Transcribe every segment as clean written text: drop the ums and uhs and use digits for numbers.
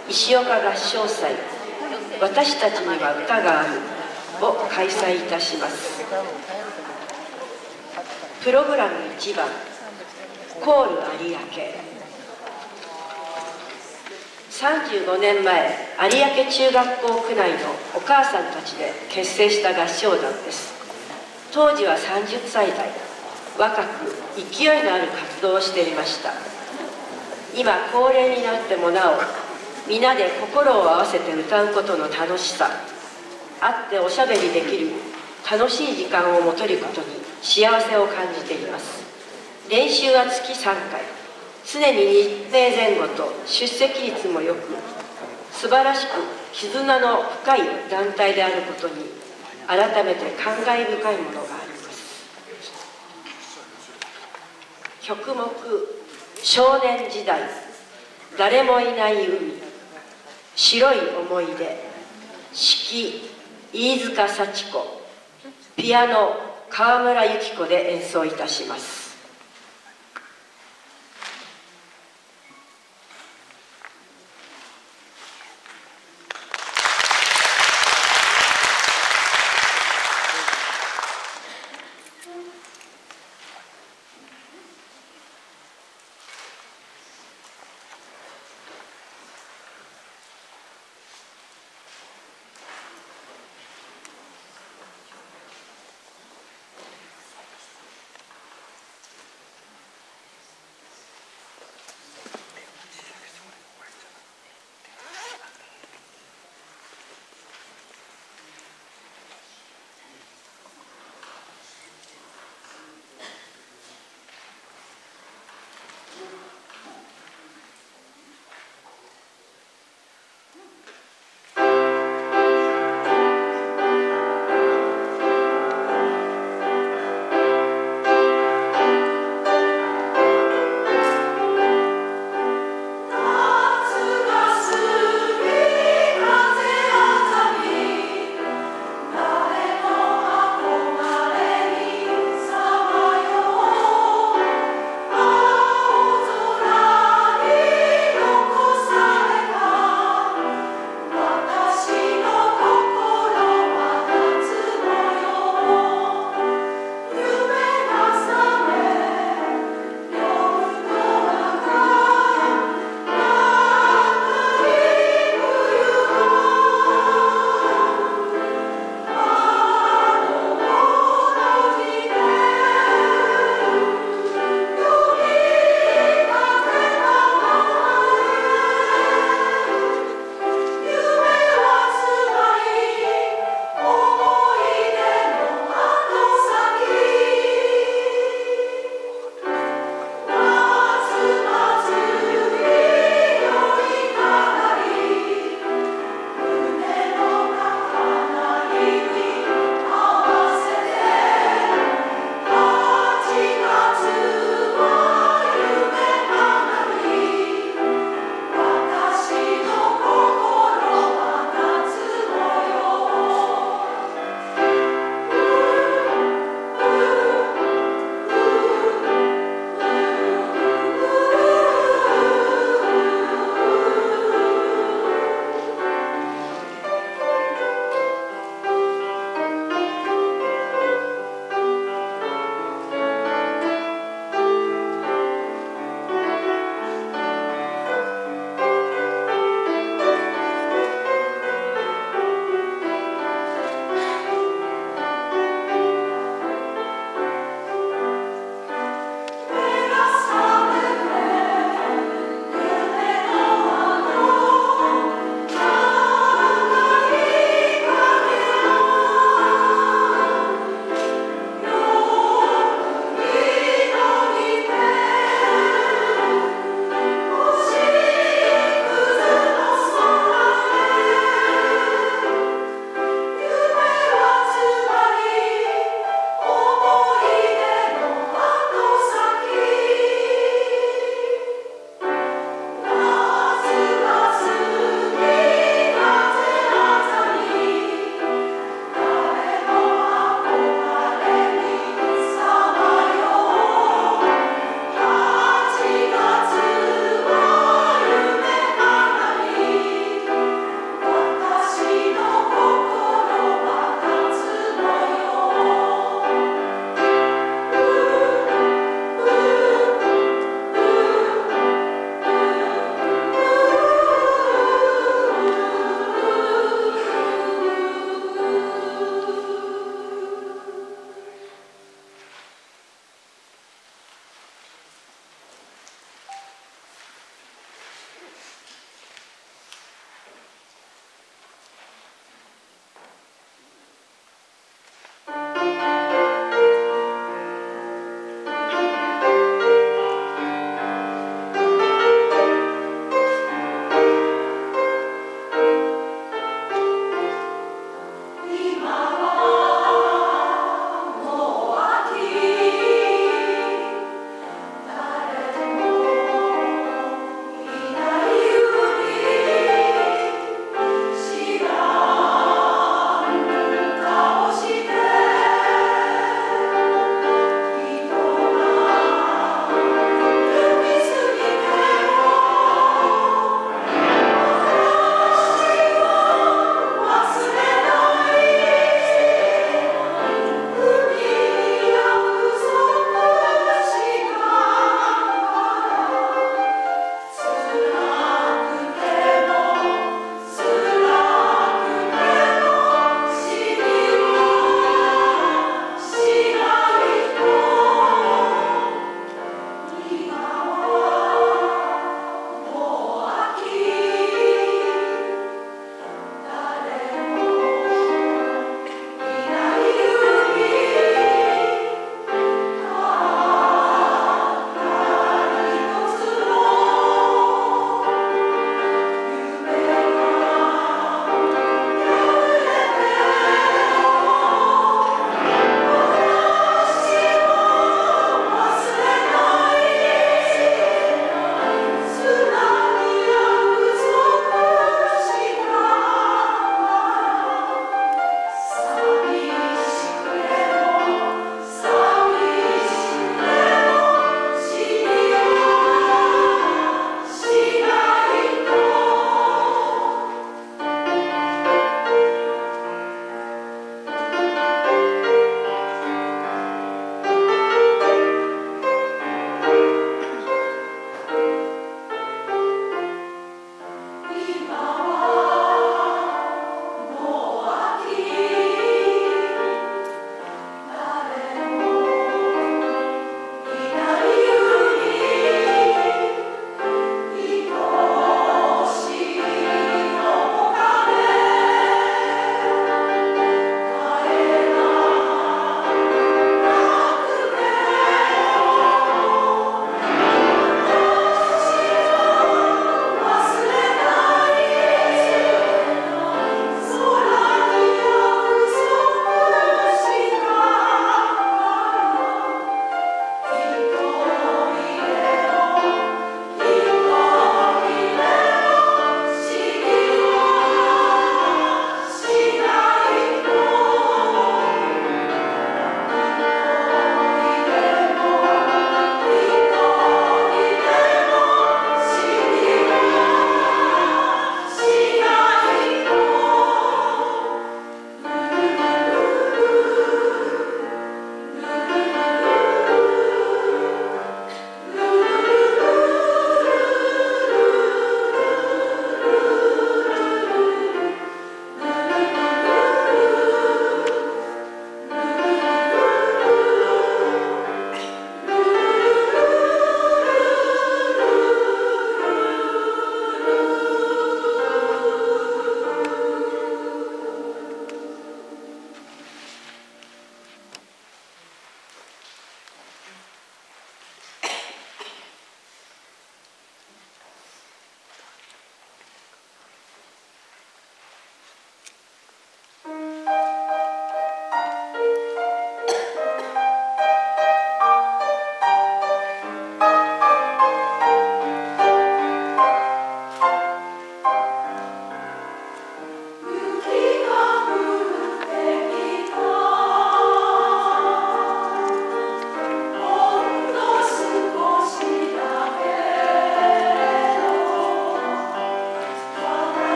石岡合唱祭私たちには歌があるを開催いたします。プログラム1番コール有明。35年前、有明中学校区内のお母さんたちで結成した合唱団です。当時は30歳代、若く勢いのある活動をしていました。今高齢になってもなお、皆で心を合わせて歌うことの楽しさ、会っておしゃべりできる楽しい時間をもとることに幸せを感じています。練習は月3回、常に日程前後と出席率もよく、素晴らしく絆の深い団体であることに改めて感慨深いものがあります。曲目少年時代、誰もいない海、白い思い出、指揮飯塚幸子、ピアノ川村由紀子で演奏いたします。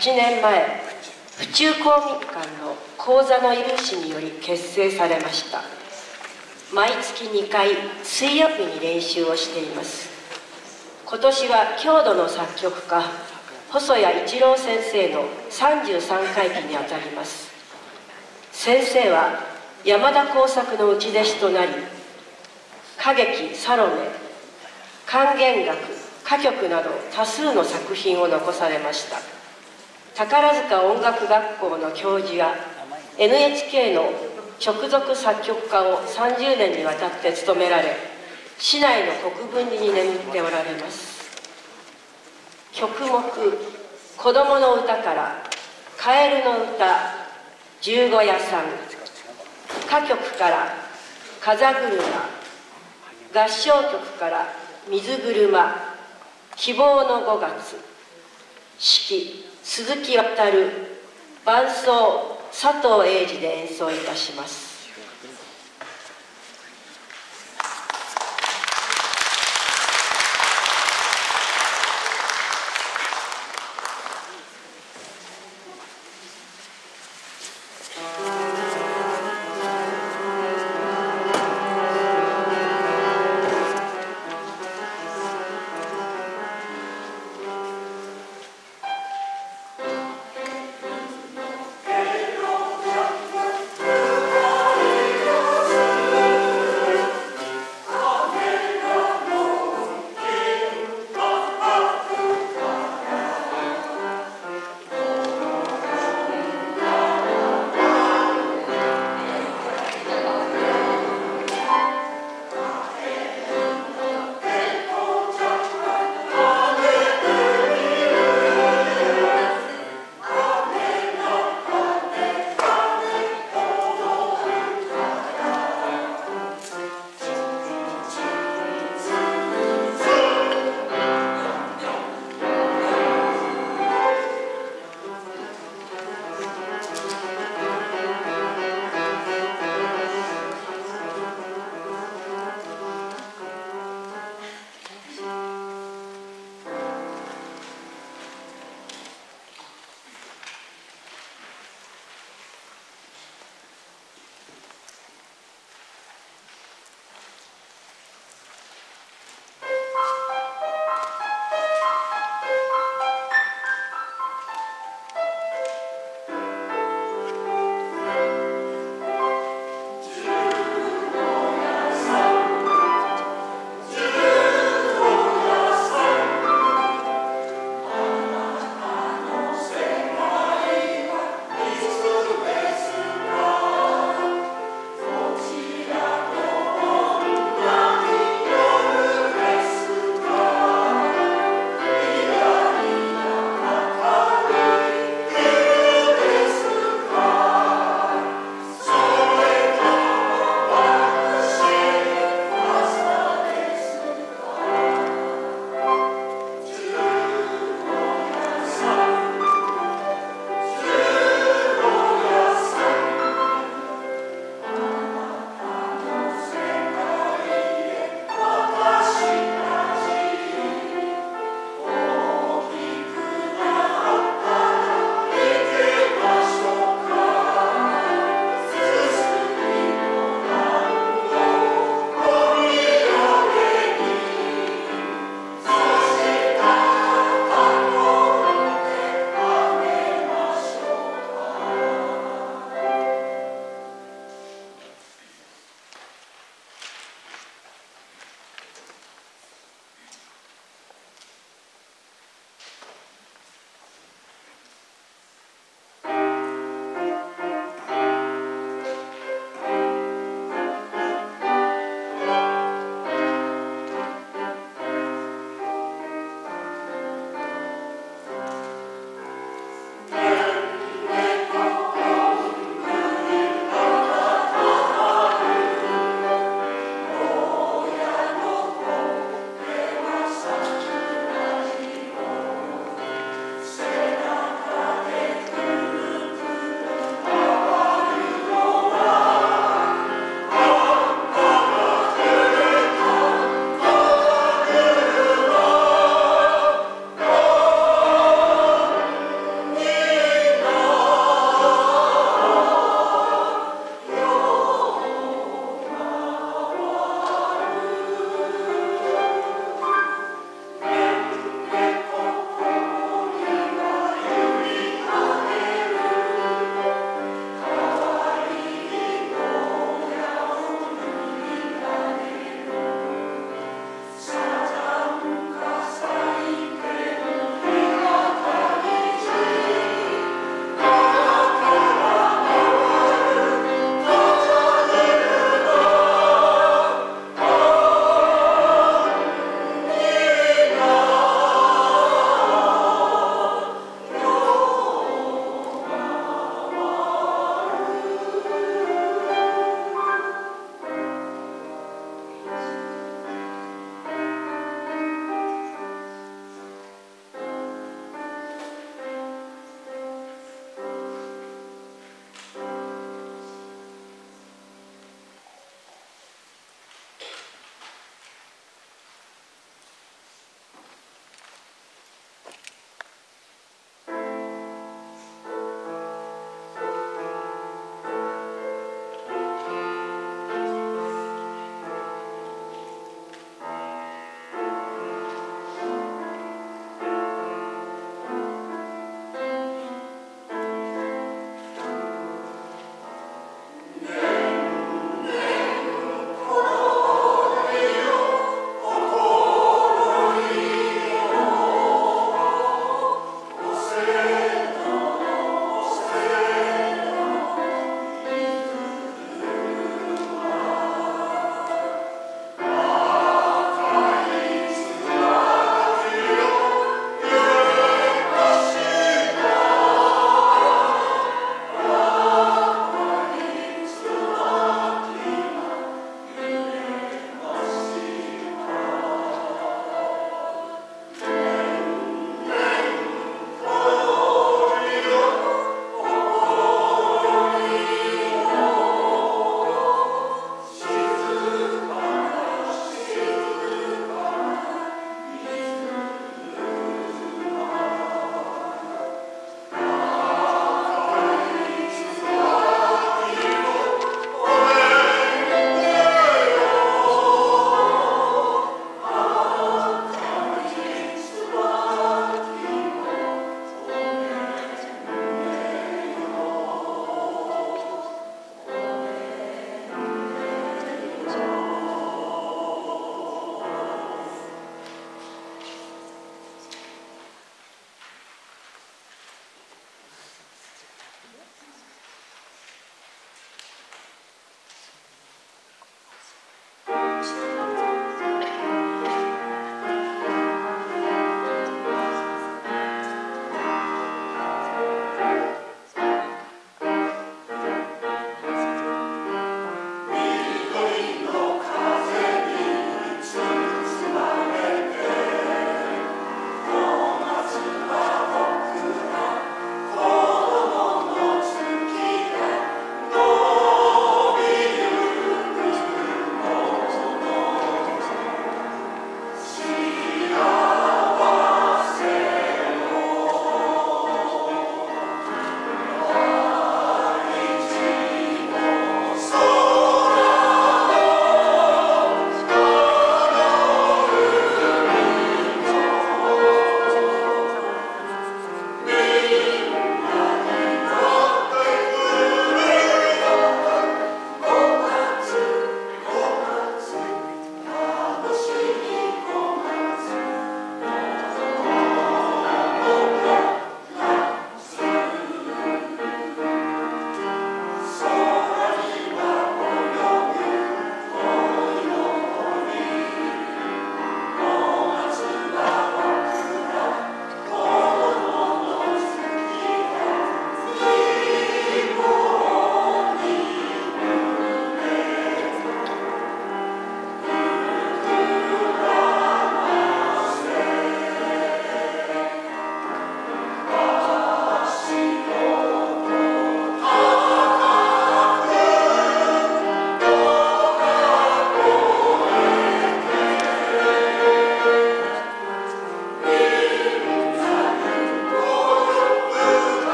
8年前、府中公民館の講座の有志により結成されました。毎月2回水曜日に練習をしています。今年は郷土の作曲家細谷一郎先生の33回忌にあたります。先生は山田耕作の内弟子となり、歌劇サロメ、管弦楽、歌曲など多数の作品を残されました。宝塚音楽学校の教授や NHK の直属作曲家を30年にわたって務められ、市内の国分寺に眠っておられます。曲目「子どもの歌」から「カエルの歌」「十五夜さん」、歌曲から「風車」、合唱曲から「水車」、「希望の5月」、四季鈴木航、伴奏佐藤英治で演奏いたします。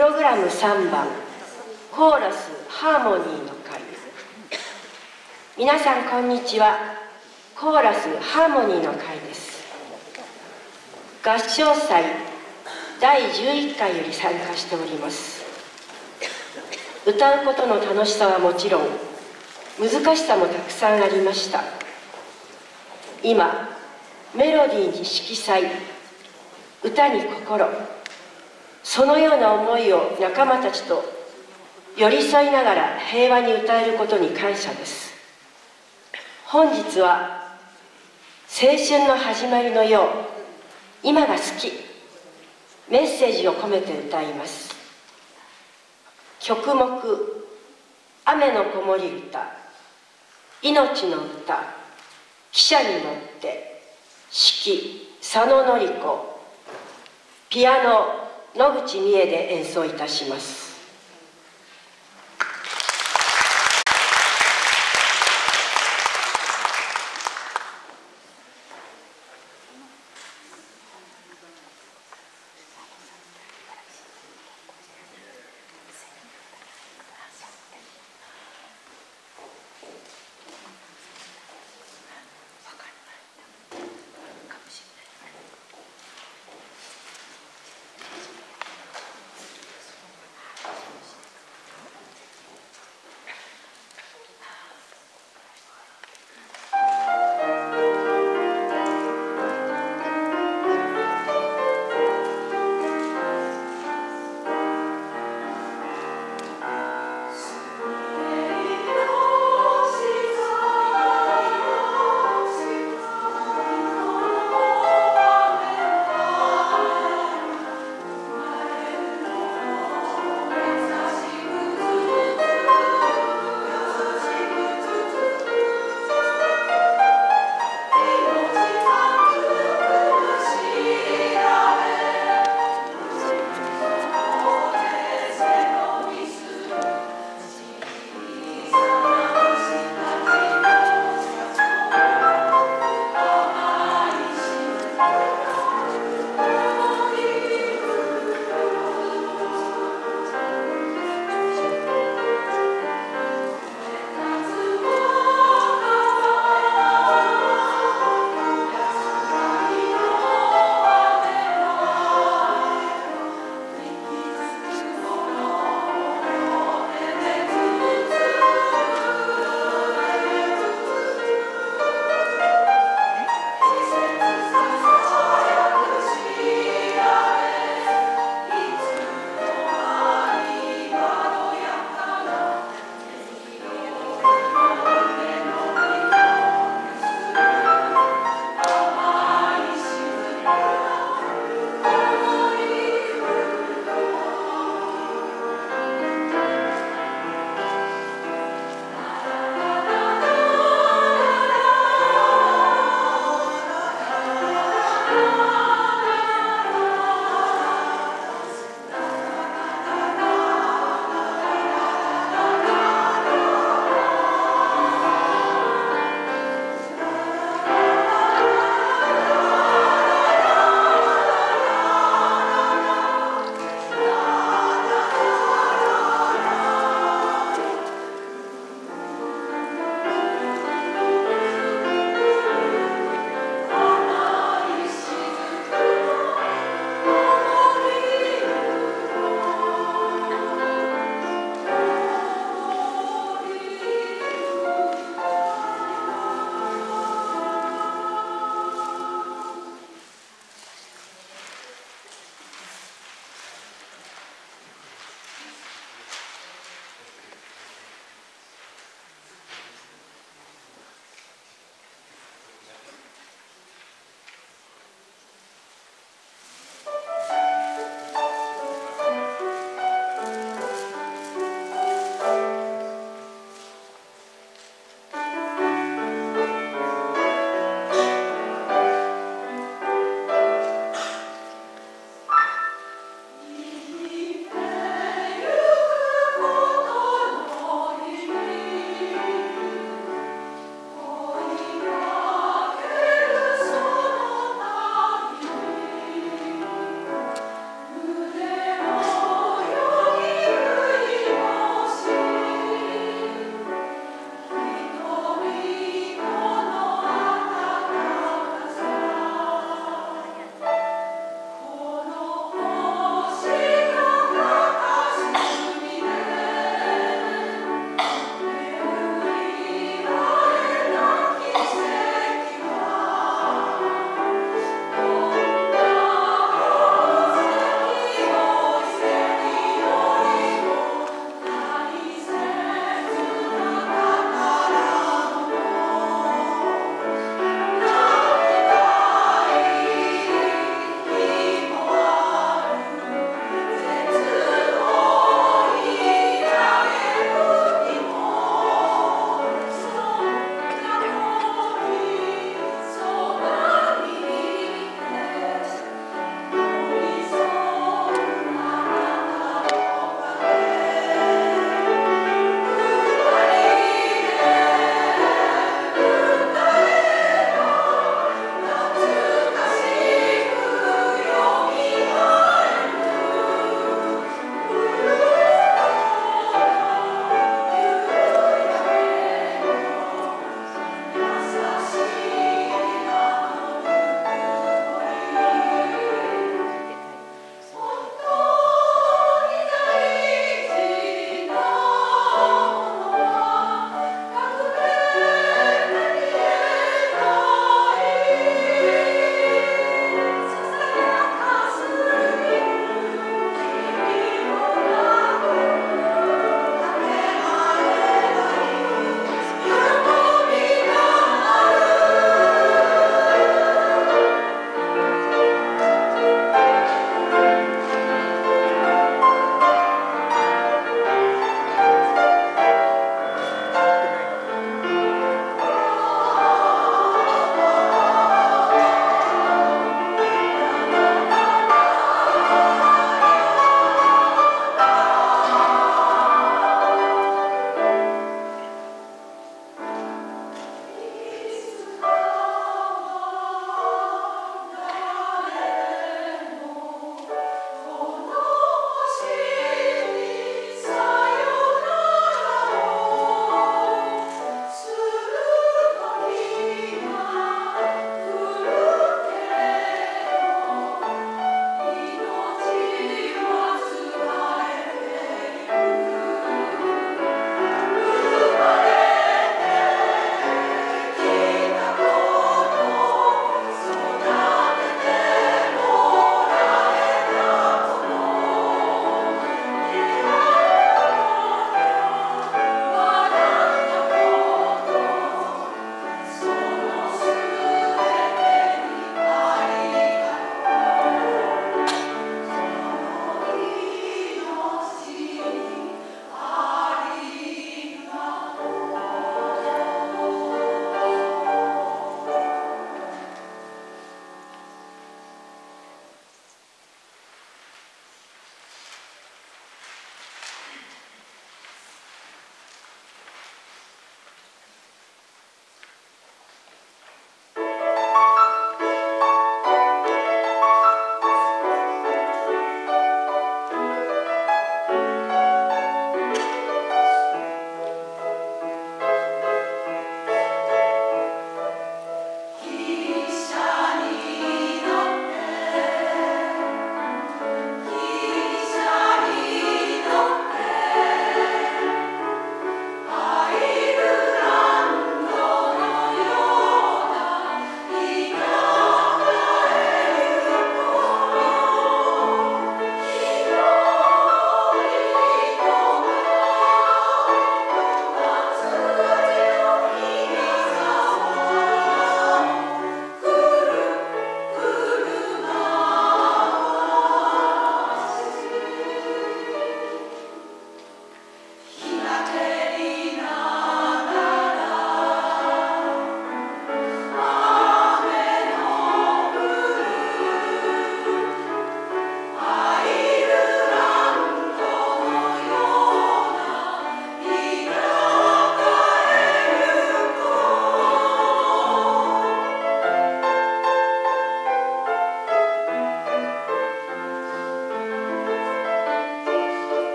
ログラム3番コーラスハーモニーの会。皆さんこんにちは。コーラスハーモニーの会です。合唱祭第11回より参加しております。歌うことの楽しさはもちろん難しさもたくさんありました。今メロディーに色彩、歌に心、そのような思いを仲間たちと寄り添いながら平和に歌えることに感謝です。本日は青春の始まりのよう、今が好き、メッセージを込めて歌います。曲目雨の子守歌、命の歌、汽車に乗って指揮佐野典子、ピアノ野口美恵で演奏いたします。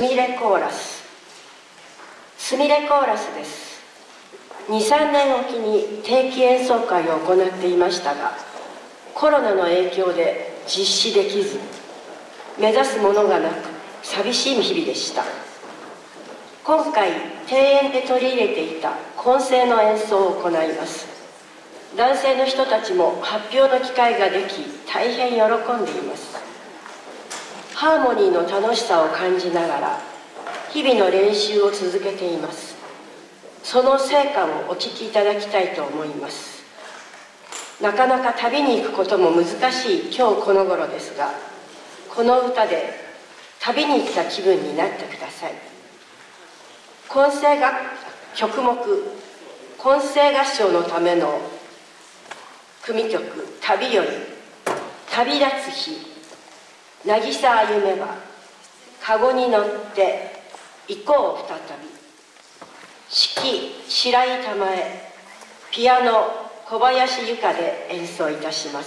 みれコーラス。すみれコーラスです。2、3年おきに定期演奏会を行っていましたが、コロナの影響で実施できず、目指すものがなく寂しい日々でした。今回庭園で取り入れていた混声の演奏を行います。男性の人たちも発表の機会ができ、大変喜んでいます。ハーモニーの楽しさを感じながら日々の練習を続けています。その成果をお聴きいただきたいと思います。なかなか旅に行くことも難しい今日この頃ですが、この歌で旅に行った気分になってください。混声が曲目混声合唱のための組曲「旅より」「旅立つ日」「渚歩めば」「かごに乗って行こう再び」指揮白井玉江、ピアノ小林由佳で演奏いたします。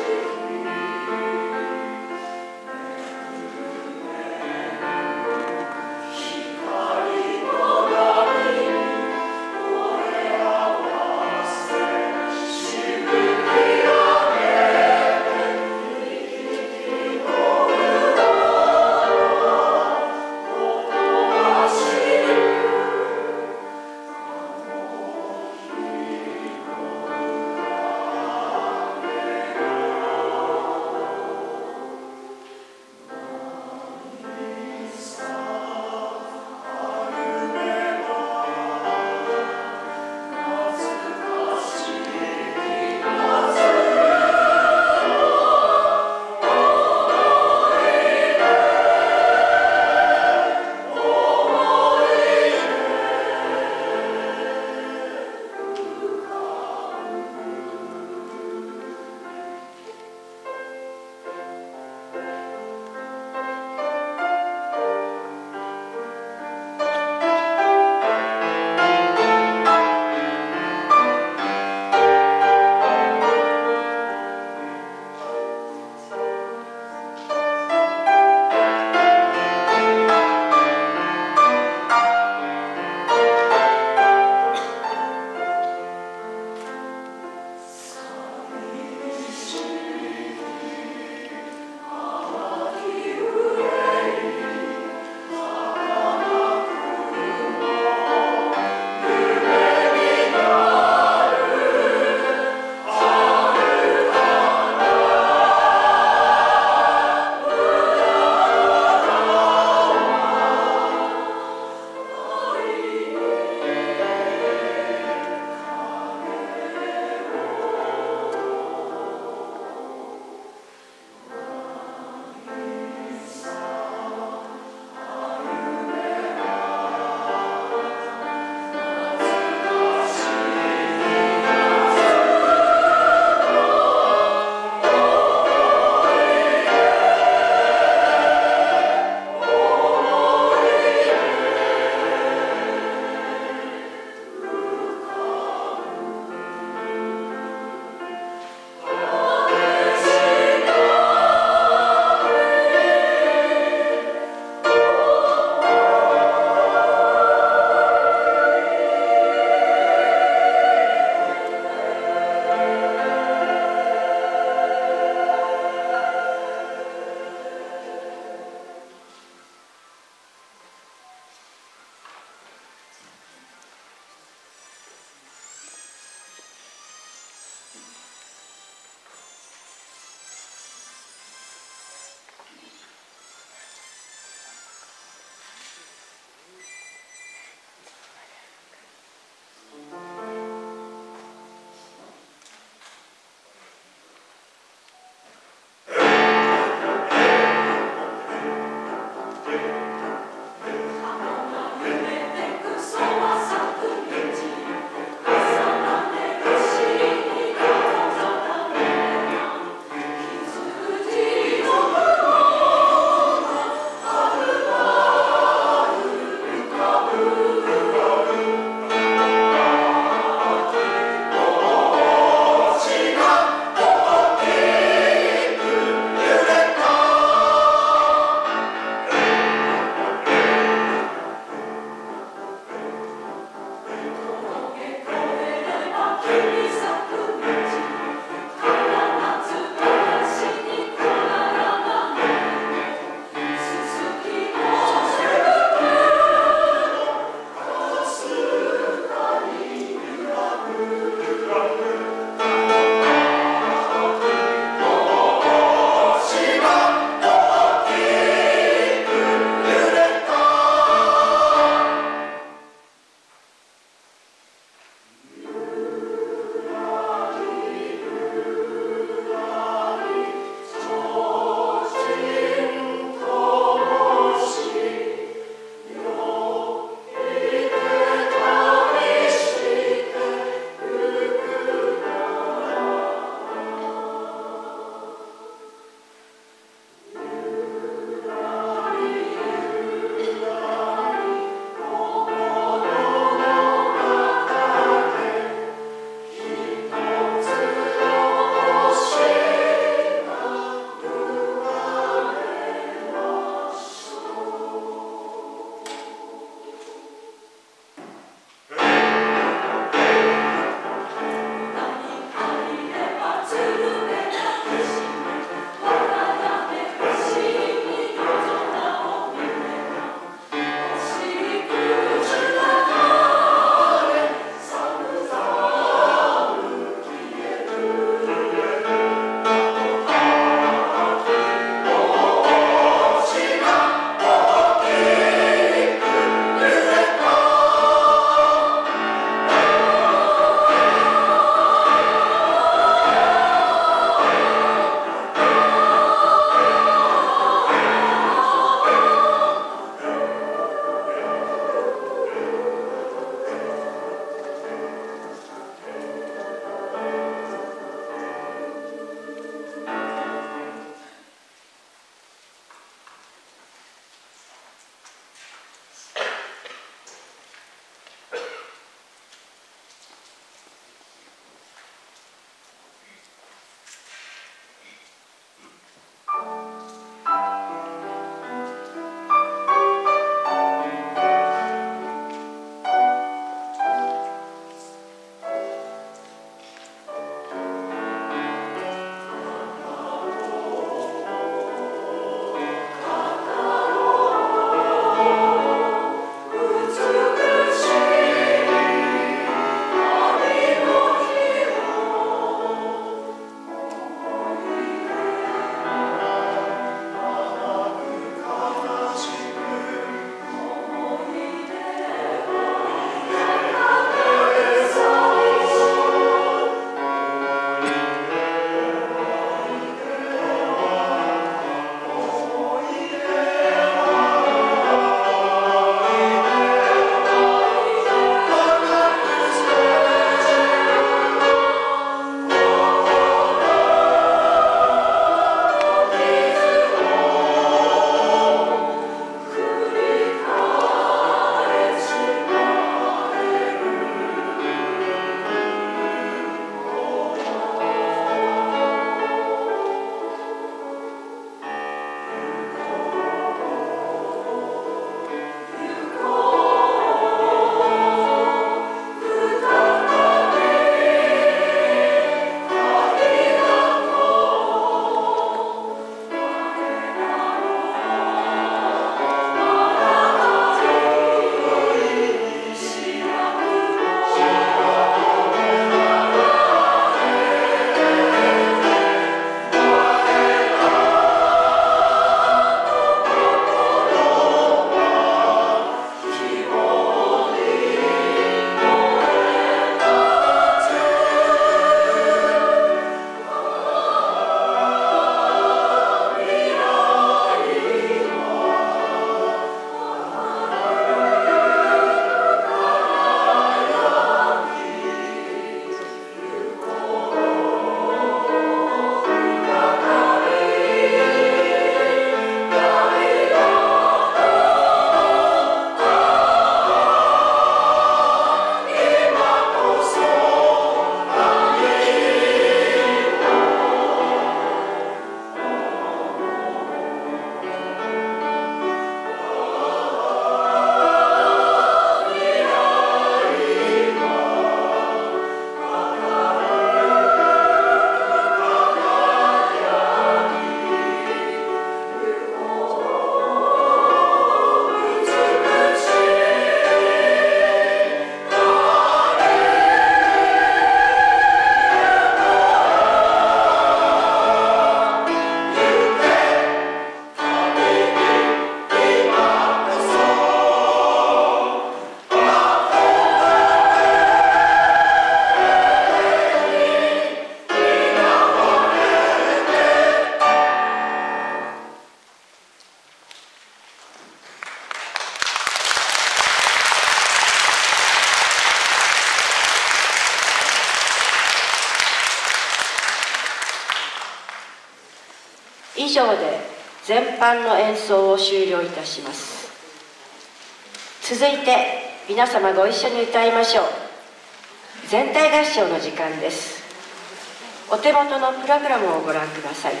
以上で全般の演奏を終了いたします。続いて皆様ご一緒に歌いましょう。全体合唱の時間です。お手元のプログラムをご覧ください。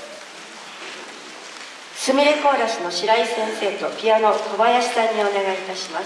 すみれコーラスの白井先生とピアノ小林さんにお願いいたします。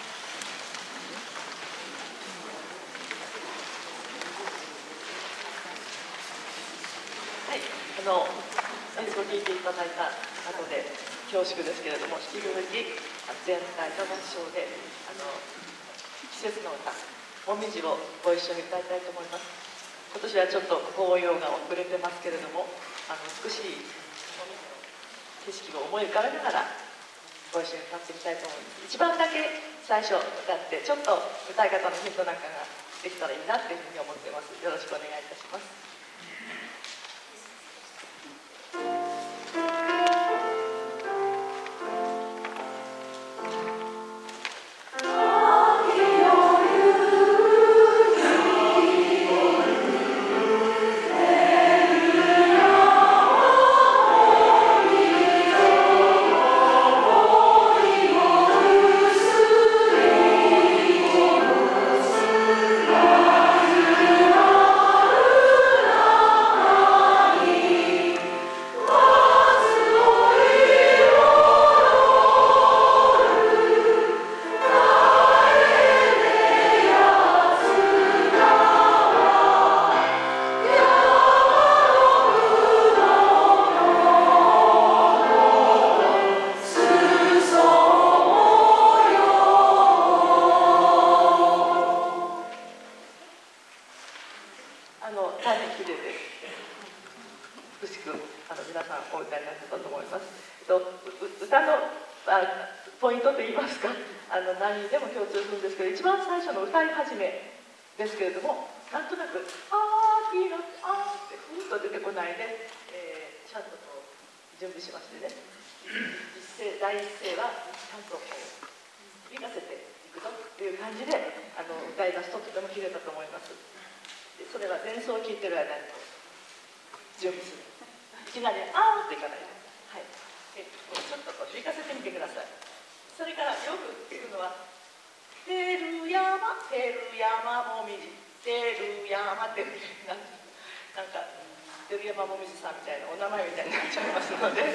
はい、演奏を聴いていただいた後で恐縮ですけれども、引き続き全体の合唱で季節の歌「もみじ」をご一緒に歌いたいと思います。今年はちょっと紅葉が遅れてますけれども、美しい景色を思い浮かべながらご一緒に歌っていきたいと思います。一番だけ最初歌ってちょっと歌い方のヒントなんかができたらいいなというふうに思っています。よろしくお願いいたします。大変綺麗で美しく皆さんお歌になってたと思います。歌のポイントといいますか何にでも共通するんですけど、一番最初の歌い始めですけれども、なんとなく「あーピーナッツあー」ってふーっと出てこないで、ちゃんとこう準備しましてね、第一声はちゃんとこう響かせていくぞっていう感じで歌い出すととても綺麗だと思います。それは前奏を聴いてる間に準備する。いきなり「あー」っていかないで、はい、ちょっとこう響かせてみてください。それからよく聞くのは「てるやまてるやまもみじてるやま」ってなんかてるやまもみじさんみたいなお名前みたいになっちゃいますので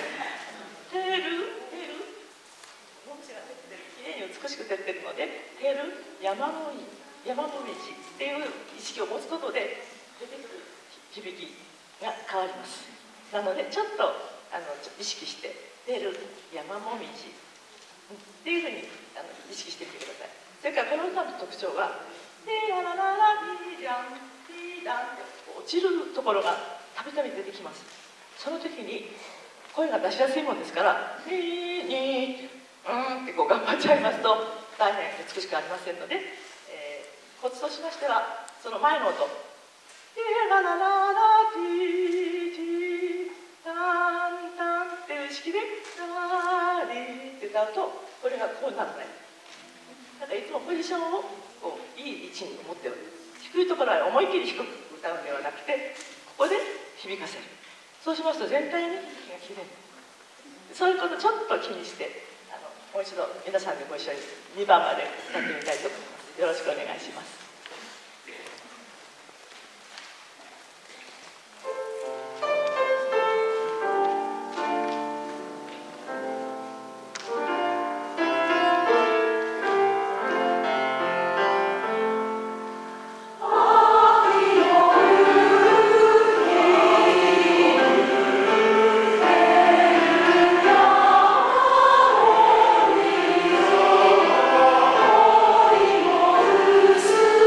「てるてる」もみじが照ってる、きれいに美しく照ってるので「てるやまもみじ」山もみじっていう意識を持つことで出てくる響きが変わります。なのでちょっと意識して「出る山もみじ」っていうふうに意識してみてください。それからこの歌の特徴は「テララララビーランビーラン」って落ちるところがたびたび出てきます。その時に声が出しやすいもんですから「にーにーってこう頑張っちゃいますと大変美しくありませんので、コツとしましてはその前の音「テララララティティタンタン」っていう意識で「タリ」って歌うとこれがこうなるね。だからいつもポジションをこういい位置に持っておる。低いところは思いっきり低く歌うのではなくてここで響かせる。そうしますと全体に響きがきれいに。そういうことをちょっと気にしてもう一度皆さんでご一緒に2番まで歌ってみたいと思います。よろしくお願いします。 「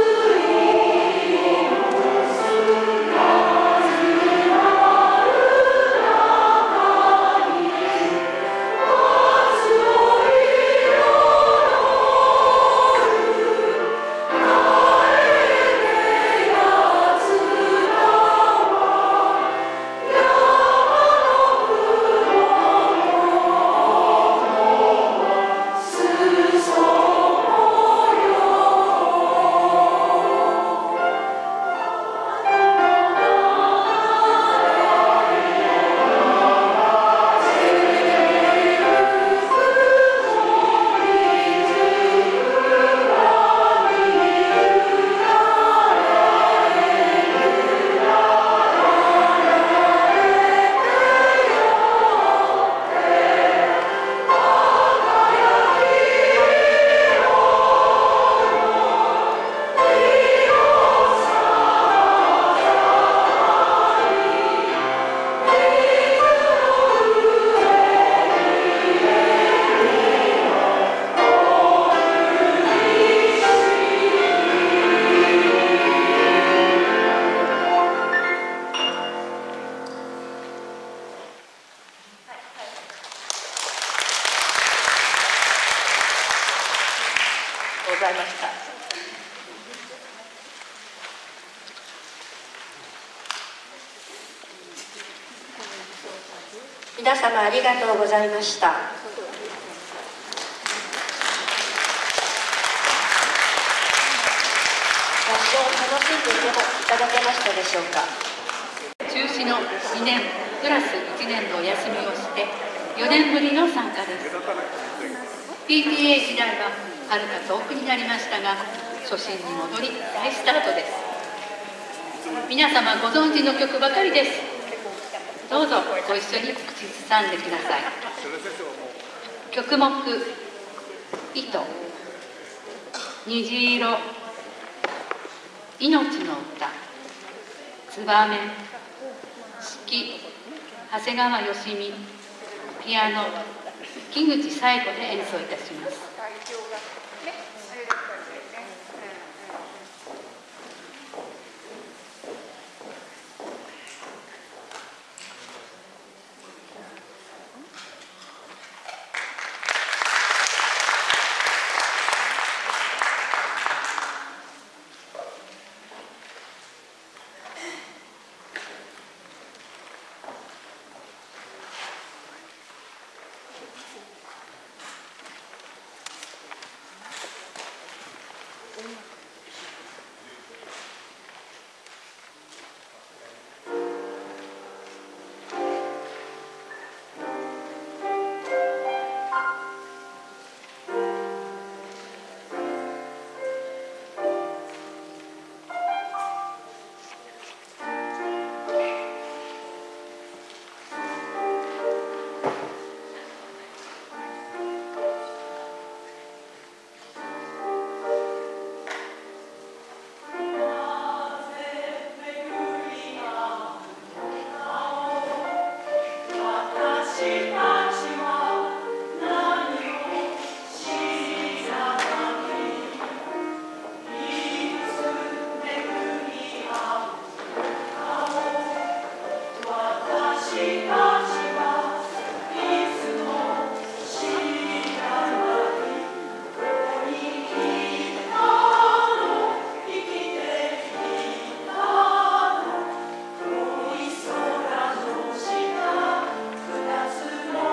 ました。 皆様ありがとうございました。合唱を楽しんでいただけましたでしょうか。 中止の2年プラス1年のお休みをして4年ぶりの参加です。 PTA 時代ははるか遠くになりましたが、初心に戻り再スタートです。皆様ご存知の曲ばかりです。どうぞご一緒に口ずさんでください。曲目「糸」、虹色、命の歌、ツバメ、四季、長谷川よしみ、ピアノ、木口彩子で演奏いたします。 「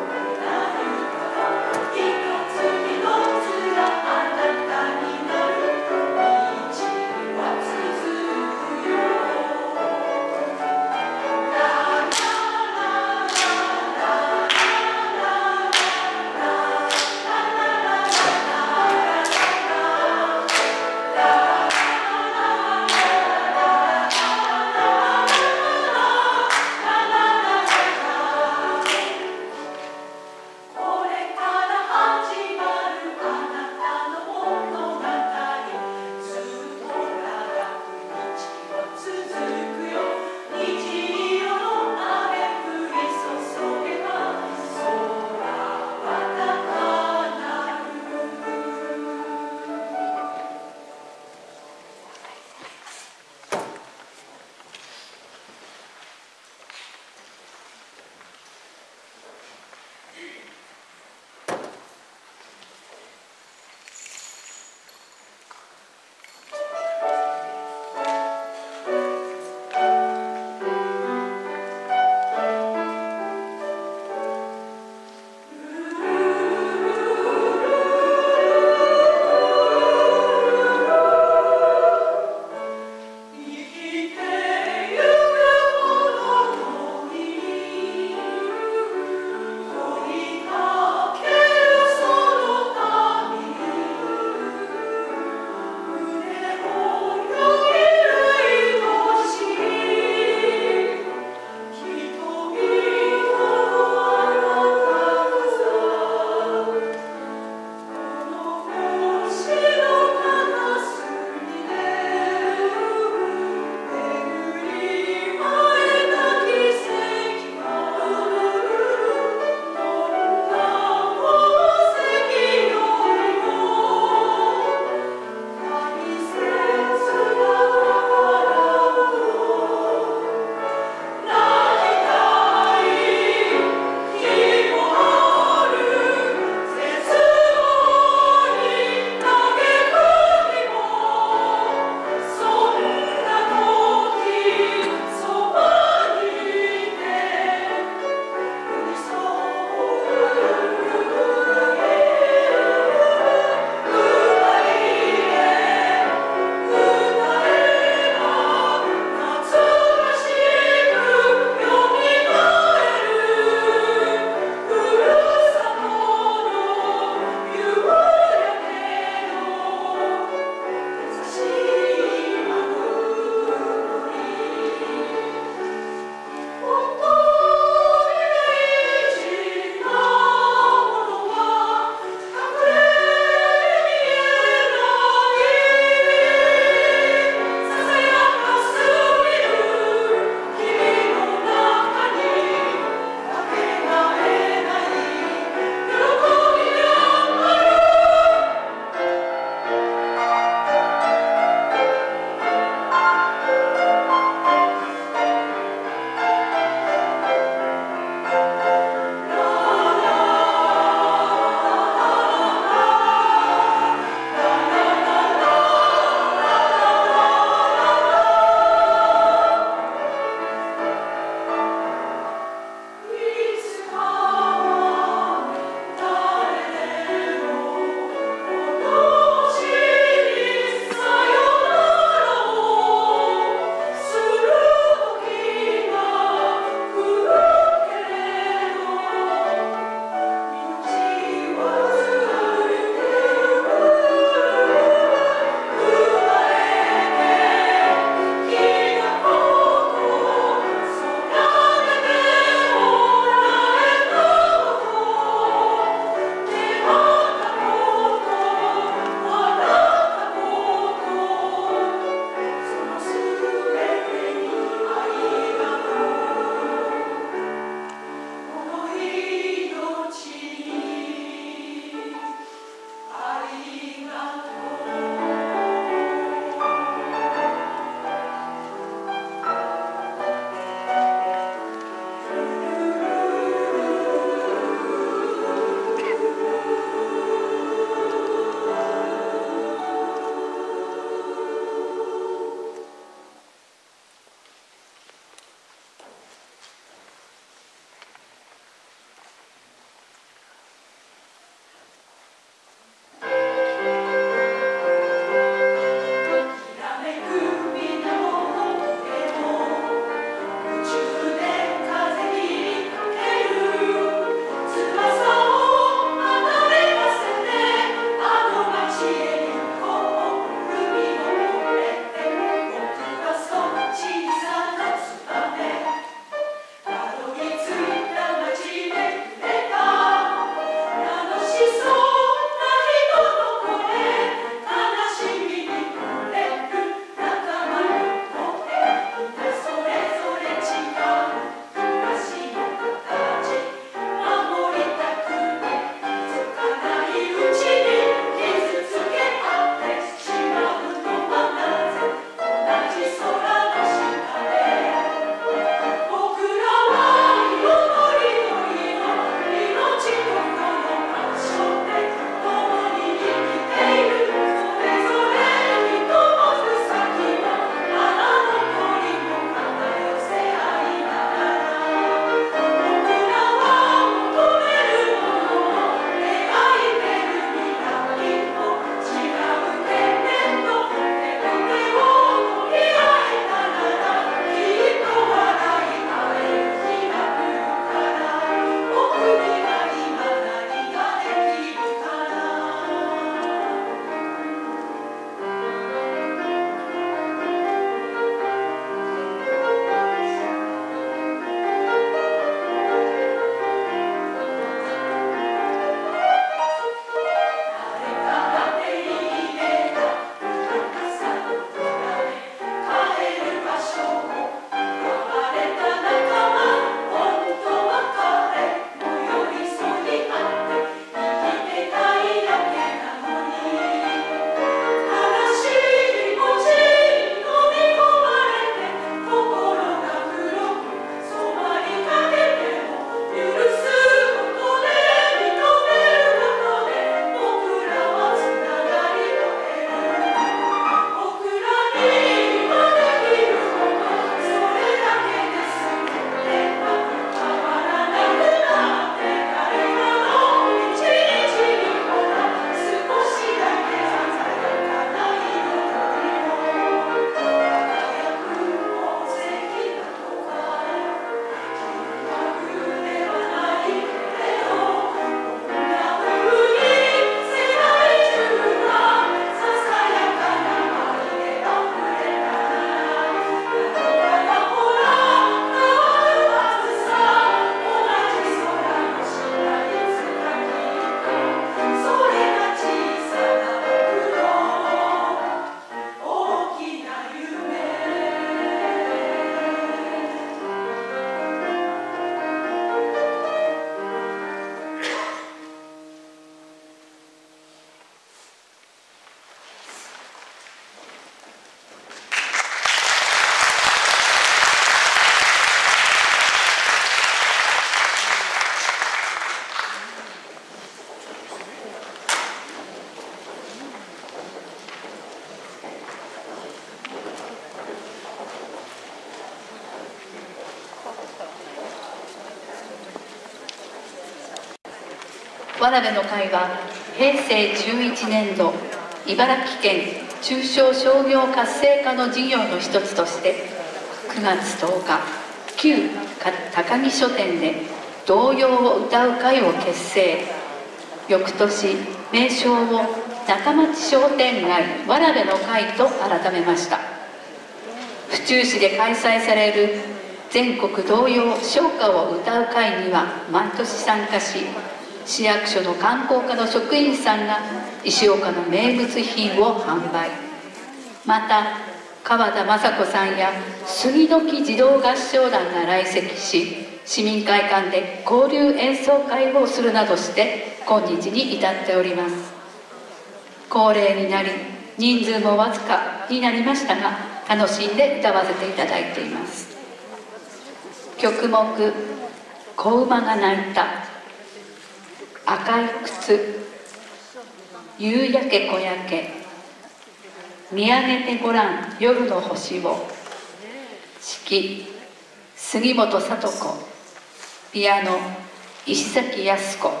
わらべの会は平成11年度茨城県中小商業活性化の事業の一つとして9月10日旧高木書店で童謡を歌う会を結成。翌年名称を中町商店街わらべの会と改めました。府中市で開催される全国童謡唱歌を歌う会には毎年参加し、市役所の観光課の職員さんが石岡の名物品を販売。また川田雅子さんや杉の木児童合唱団が来席し、市民会館で交流演奏会をするなどして今日に至っております。高齢になり人数もわずかになりましたが、楽しんで歌わせていただいています。曲目「子馬が鳴いた」「赤い靴」「夕焼け小焼け」「見上げてごらん夜の星を」指揮杉本聡子、ピアノ石崎靖子。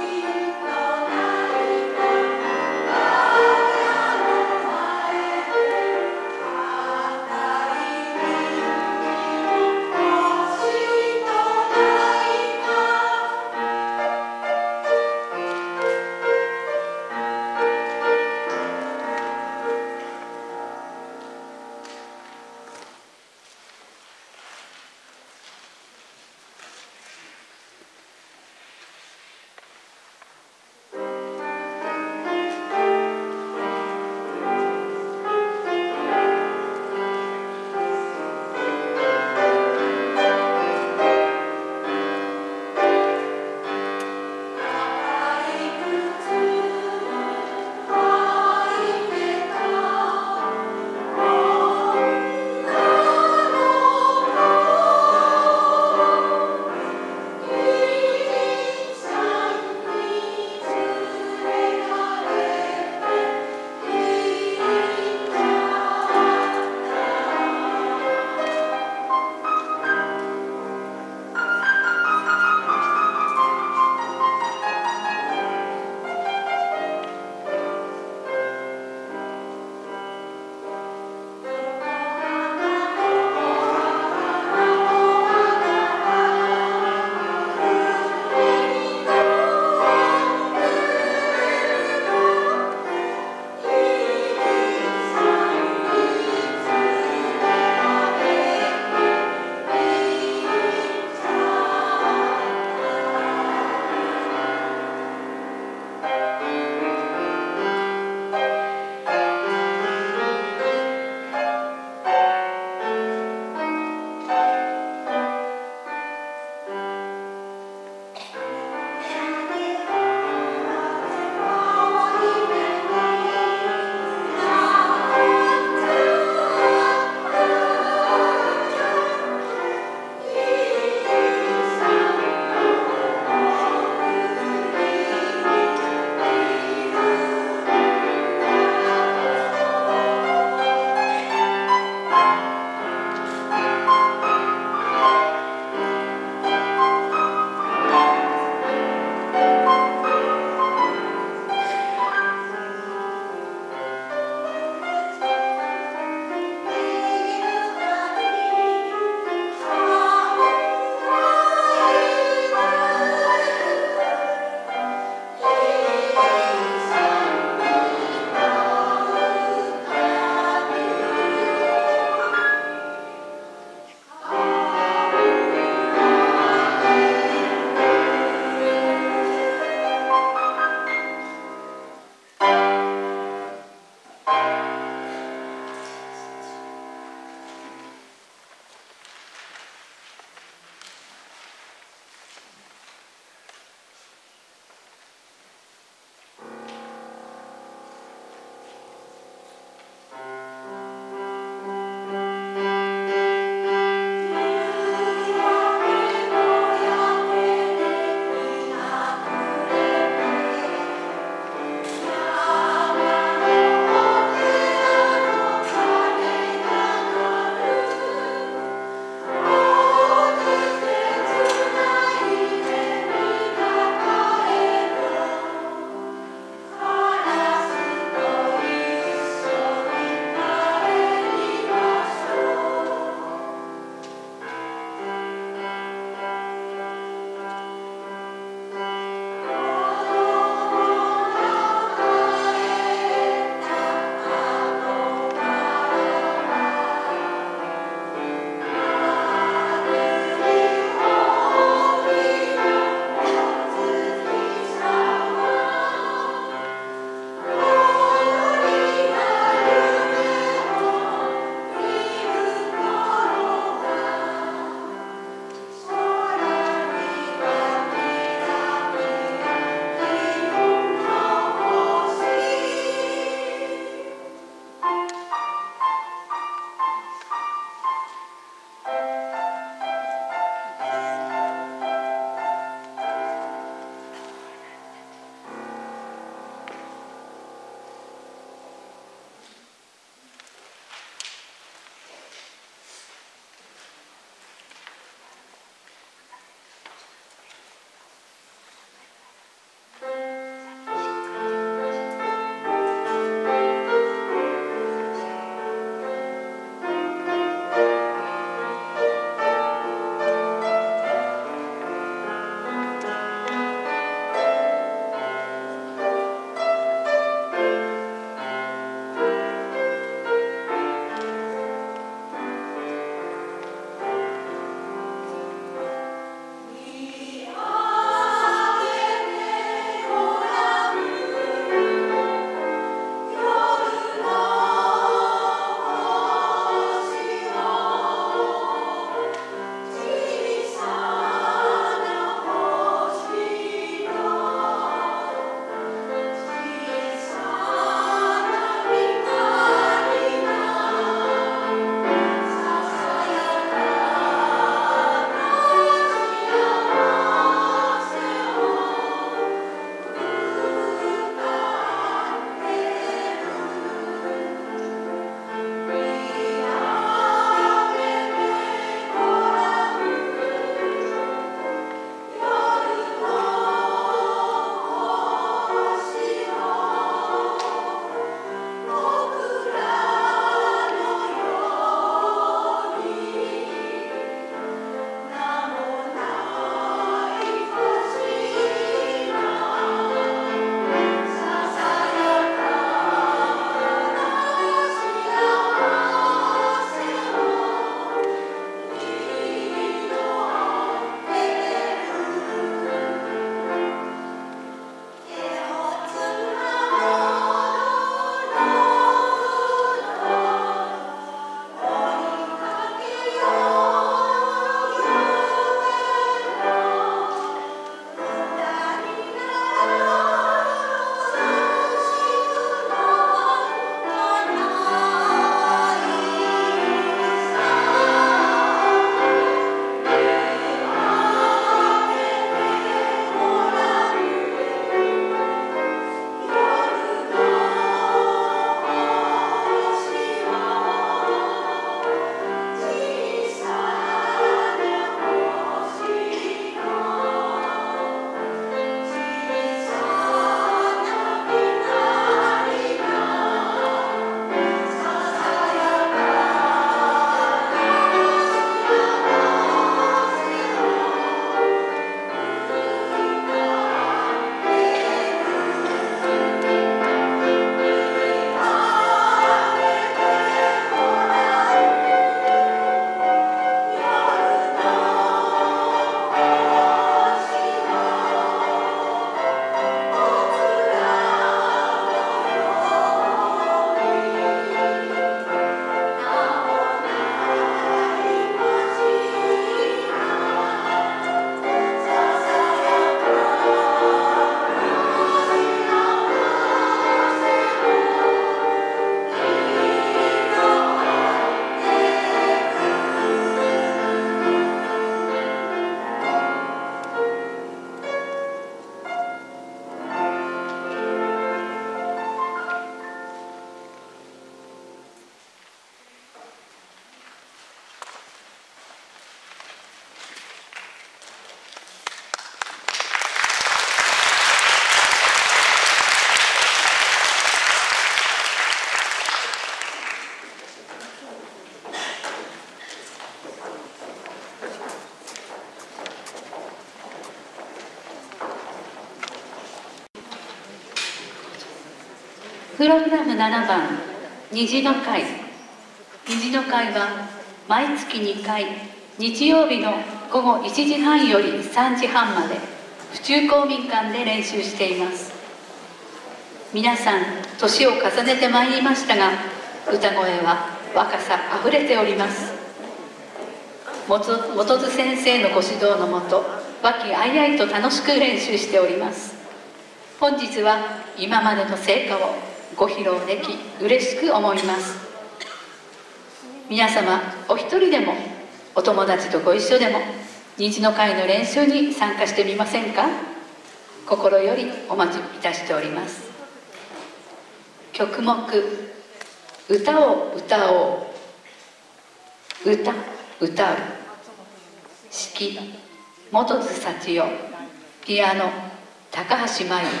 プログラム7番虹の会。虹の会は毎月2回日曜日の午後1時半より3時半まで府中公民館で練習しています。皆さん年を重ねてまいりましたが、歌声は若さあふれております。本津先生のご指導のもと、和気あいあいと楽しく練習しております。本日は今までの成果をご披露でき嬉しく思います。皆様お一人でもお友達とご一緒でも虹の会の練習に参加してみませんか。心よりお待ちいたしております。曲目歌を歌おう、歌歌う。指揮本津幸代、ピアノ高橋真由。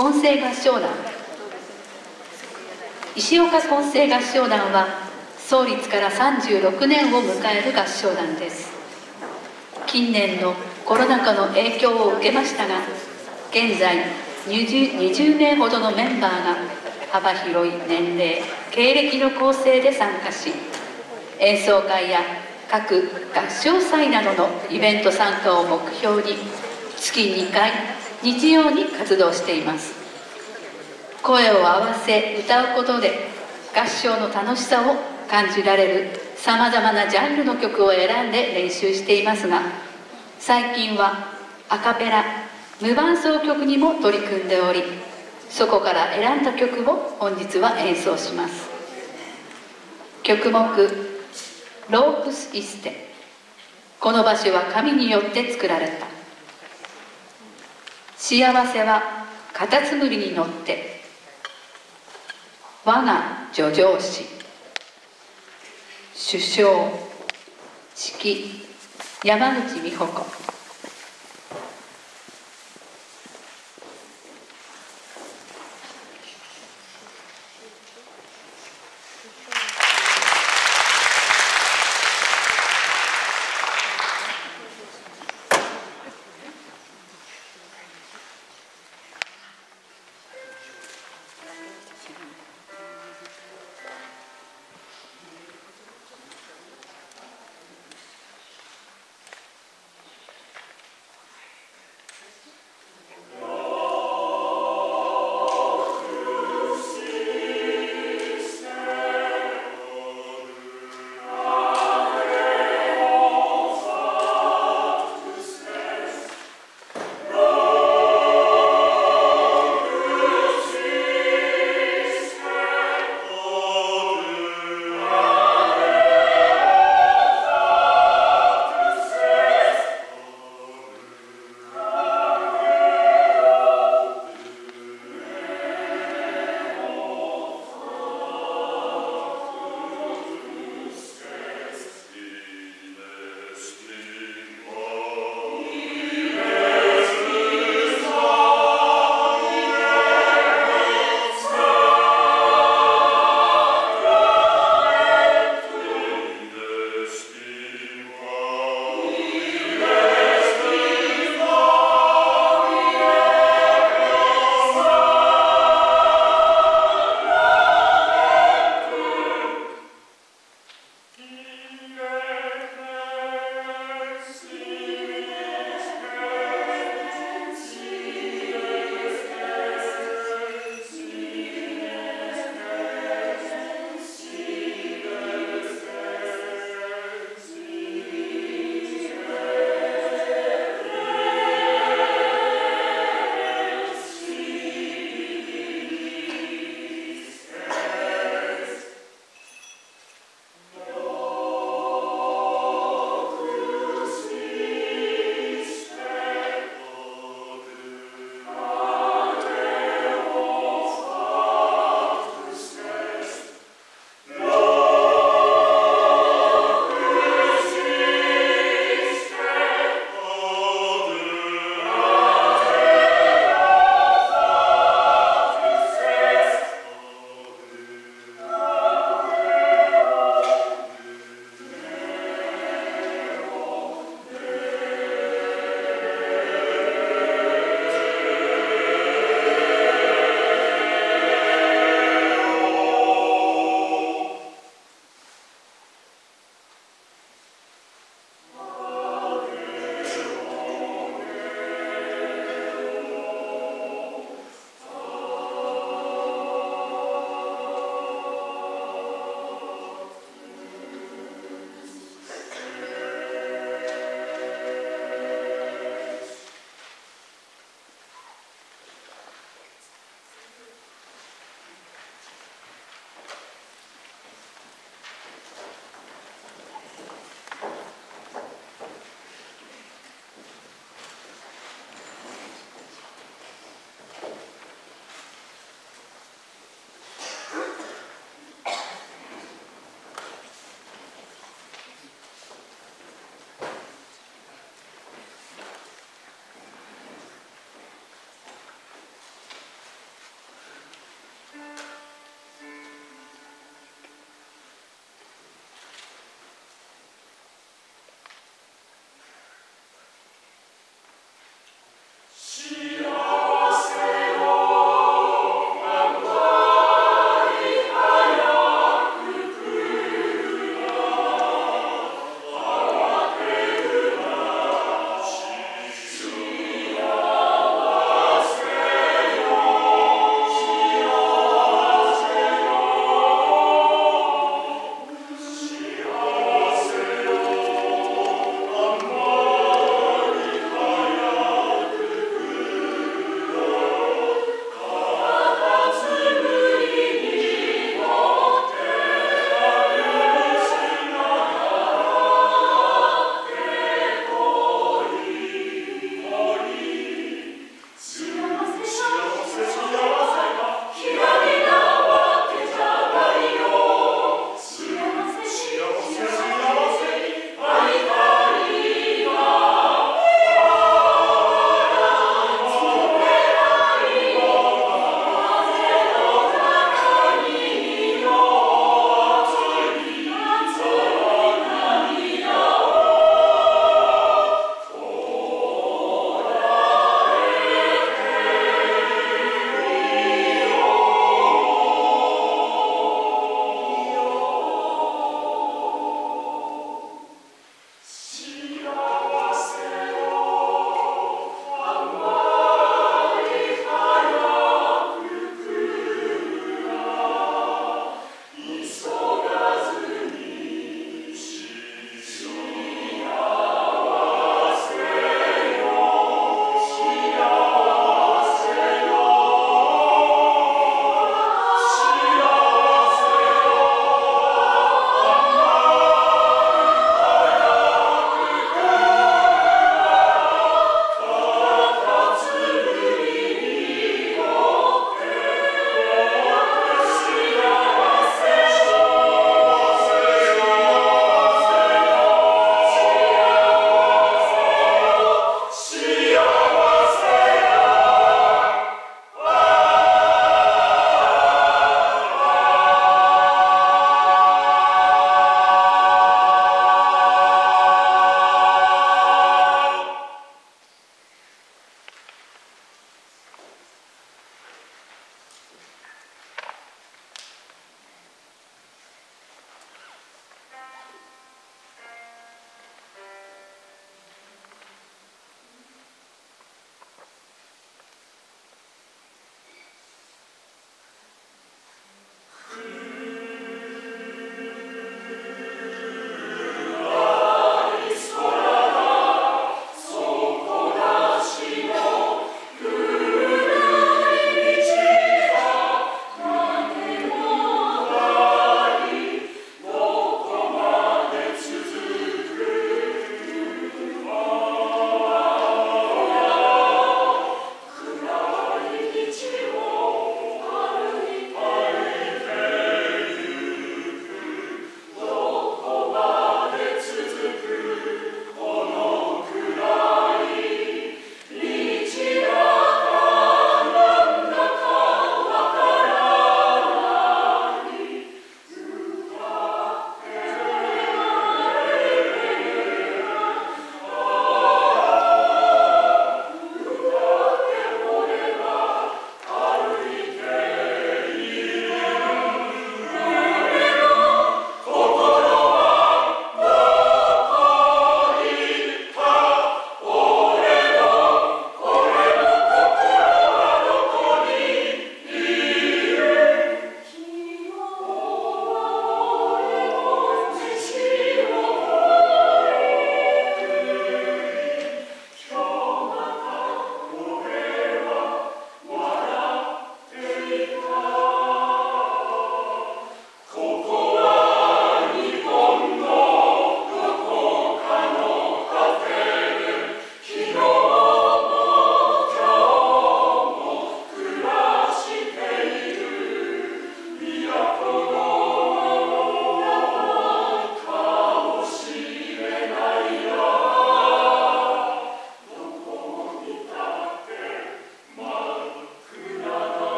混声合唱団。石岡混声合唱団は創立から36年を迎える合唱団です。近年のコロナ禍の影響を受けましたが、現在20名ほどのメンバーが幅広い年齢経歴の構成で参加し、演奏会や各合唱祭などのイベント参加を目標に月2回日曜に活動しています。声を合わせ歌うことで合唱の楽しさを感じられるさまざまなジャンルの曲を選んで練習していますが、最近はアカペラ無伴奏曲にも取り組んでおり、そこから選んだ曲を本日は演奏します。曲目ロープスイステ。この場所は神によって作られた。幸せはカタツムリに乗って。我が叙情詩。首相式山口美穂子。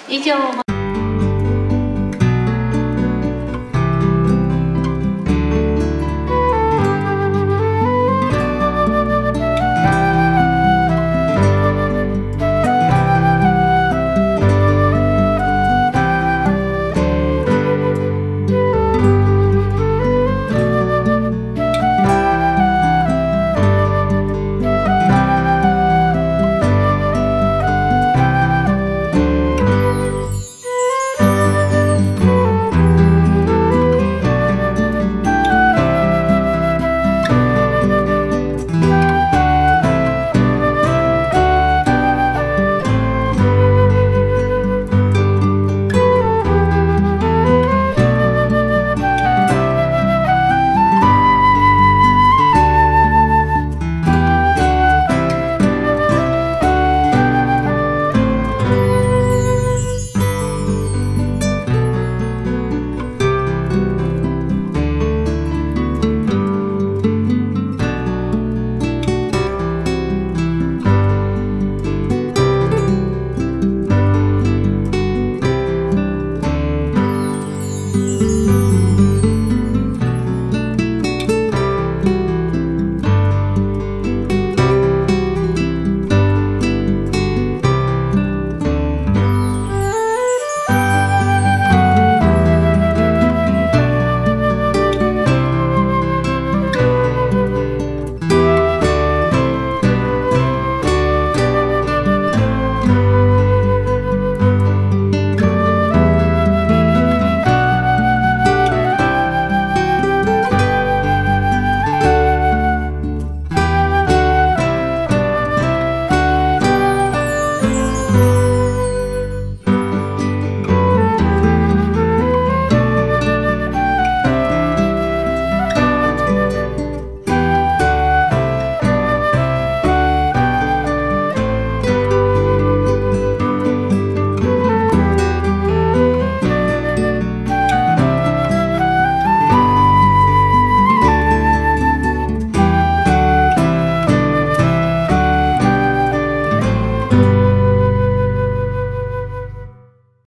以上